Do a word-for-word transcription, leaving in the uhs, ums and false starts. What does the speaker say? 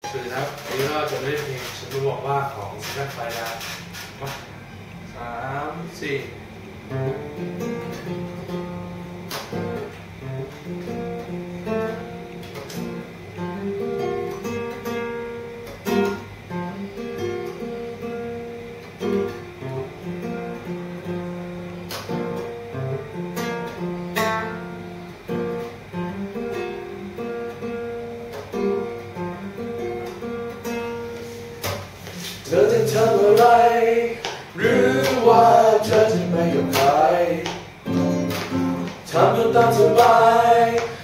คือนะครับนี้ก็จะเล่นเพลงฉันรู้บอกว่าของซิงเกิลไฟนะมาสามสี่เธอจะทำอะไรหรือว่าเธอจะไม่ยอมใครทำจนตามสบาย